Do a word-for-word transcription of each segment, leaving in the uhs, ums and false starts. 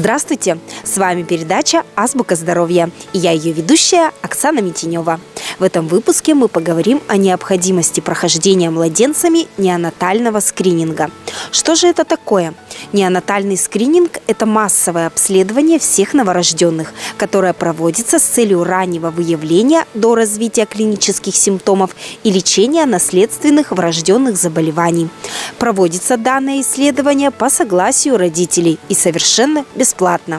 Здравствуйте! С вами передача «Азбука здоровья» и я ее ведущая Оксана Митинева. В этом выпуске мы поговорим о необходимости прохождения младенцами неонатального скрининга. Что же это такое? Неонатальный скрининг – это массовое обследование всех новорожденных, которое проводится с целью раннего выявления до развития клинических симптомов и лечения наследственных врожденных заболеваний. Проводится данное исследование по согласию родителей и совершенно бесплатно.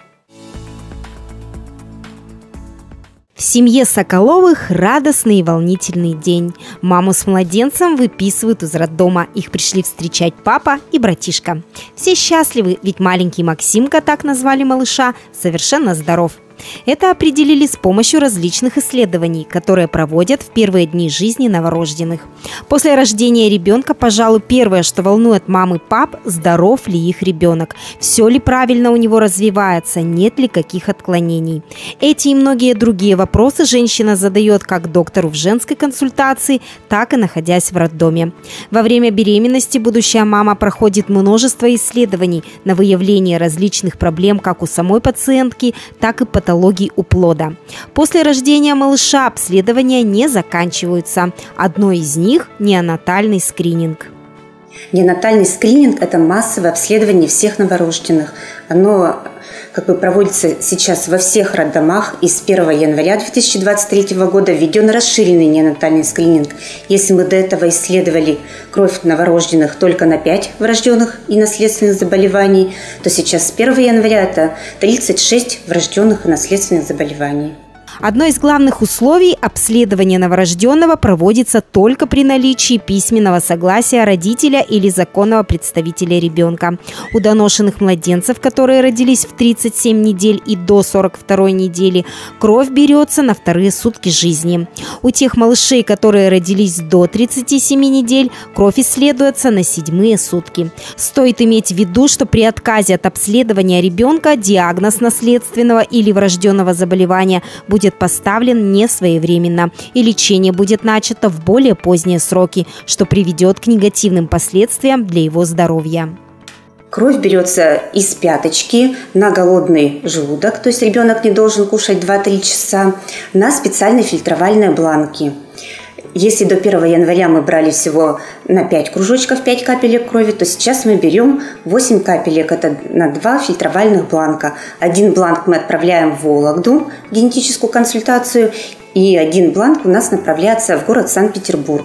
В семье Соколовых радостный и волнительный день. Маму с младенцем выписывают из роддома. Их пришли встречать папа и братишка. Все счастливы, ведь маленький Максимка, так назвали малыша, совершенно здоров. Это определили с помощью различных исследований, которые проводят в первые дни жизни новорожденных. После рождения ребенка, пожалуй, первое, что волнует мам и пап, здоров ли их ребенок, все ли правильно у него развивается, нет ли каких отклонений. Эти и многие другие вопросы женщина задает как доктору в женской консультации, так и находясь в роддоме. Во время беременности будущая мама проходит множество исследований на выявление различных проблем как у самой пациентки, так и патологии у плода. После рождения малыша обследования не заканчиваются. Одно из них – неонатальный скрининг. Неонатальный скрининг – это массовое обследование всех новорожденных. Оно как бы проводится сейчас во всех роддомах, и с первого января две тысячи двадцать третьего года введен расширенный неонатальный скрининг. Если мы до этого исследовали кровь новорожденных только на пять врожденных и наследственных заболеваний, то сейчас с первого января это тридцать шесть врожденных и наследственных заболеваний. Одно из главных условий – обследование новорожденного проводится только при наличии письменного согласия родителя или законного представителя ребенка. У доношенных младенцев, которые родились в тридцать семь недель и до сорок второй недели, кровь берется на вторые сутки жизни. У тех малышей, которые родились до тридцати семи недель, кровь исследуется на седьмые сутки. Стоит иметь в виду, что при отказе от обследования ребенка диагноз наследственного или врожденного заболевания будет поставлен не своевременно, и лечение будет начато в более поздние сроки, что приведет к негативным последствиям для его здоровья. Кровь берется из пяточки на голодный желудок, то есть ребенок не должен кушать два-три часа, на специальные фильтровальные бланки. Если до первого января мы брали всего на пять кружочков, пять капелек крови, то сейчас мы берем восемь капелек, это на два фильтровальных бланка. Один бланк мы отправляем в Вологду, в генетическую консультацию, и один бланк у нас направляется в город Санкт-Петербург.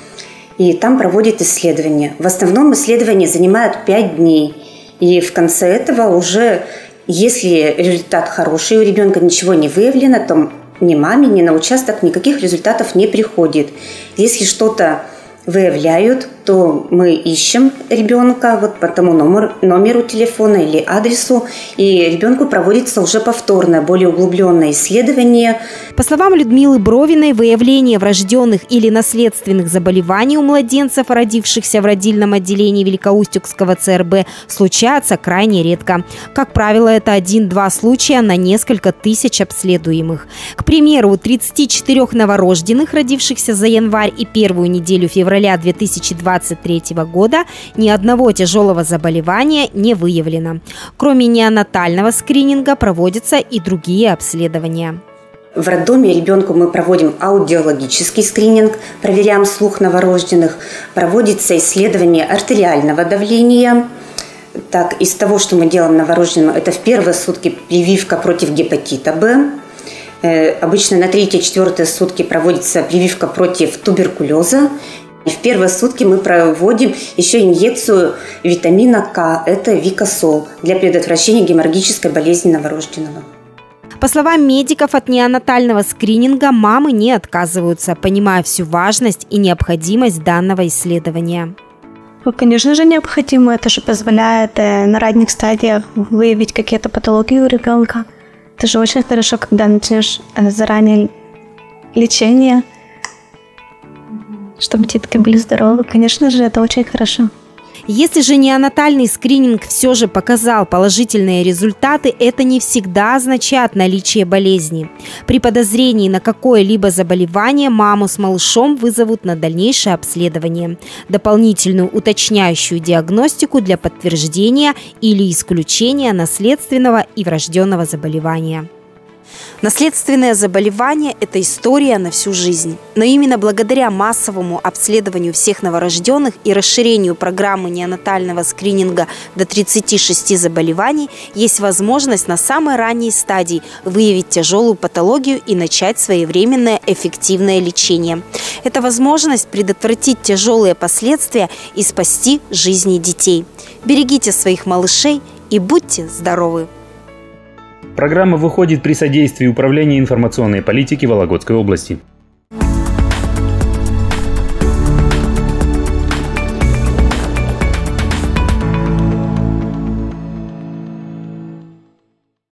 И там проводят исследования. В основном исследования занимают пять дней. И в конце этого уже, если результат хороший, у ребенка ничего не выявлено, то ни маме, ни на участок никаких результатов не приходит. Если что-то выявляют, то мы ищем ребенка вот по тому номеру, номеру телефона или адресу, и ребенку проводится уже повторное, более углубленное исследование. По словам Людмилы Бровиной, выявление врожденных или наследственных заболеваний у младенцев, родившихся в родильном отделении Великоустюгского ЦРБ, случается крайне редко. Как правило, это один-два случая на несколько тысяч обследуемых. К примеру, у тридцати четырёх новорожденных, родившихся за январь и первую неделю февраля две тысячи двадцать третьего года, ни одного тяжелого заболевания не выявлено. Кроме неонатального скрининга проводятся и другие обследования. В роддоме ребенку мы проводим аудиологический скрининг, проверяем слух новорожденных, проводится исследование артериального давления. Так, из того, что мы делаем новорожденным, это в первые сутки прививка против гепатита Б. Э, обычно на третьи-четвертые сутки проводится прививка против туберкулеза. И в первые сутки мы проводим еще инъекцию витамина К, это Викосол, для предотвращения геморрагической болезни новорожденного. По словам медиков, от неонатального скрининга мамы не отказываются, понимая всю важность и необходимость данного исследования. Ну, конечно же, необходимо. Это же позволяет на ранних стадиях выявить какие-то патологии у ребенка. Это же очень хорошо, когда начнешь заранее лечение, чтобы детки были здоровы. Конечно же, это очень хорошо. Если же неонатальный скрининг все же показал положительные результаты, это не всегда означает наличие болезни. При подозрении на какое-либо заболевание маму с малышом вызовут на дальнейшее обследование, дополнительную уточняющую диагностику для подтверждения или исключения наследственного и врожденного заболевания. Наследственное заболевание – это история на всю жизнь. Но именно благодаря массовому обследованию всех новорожденных и расширению программы неонатального скрининга до тридцати шести заболеваний есть возможность на самой ранней стадии выявить тяжелую патологию и начать своевременное эффективное лечение. Это возможность предотвратить тяжелые последствия и спасти жизни детей. Берегите своих малышей и будьте здоровы! Программа выходит при содействии Управления информационной политики Вологодской области.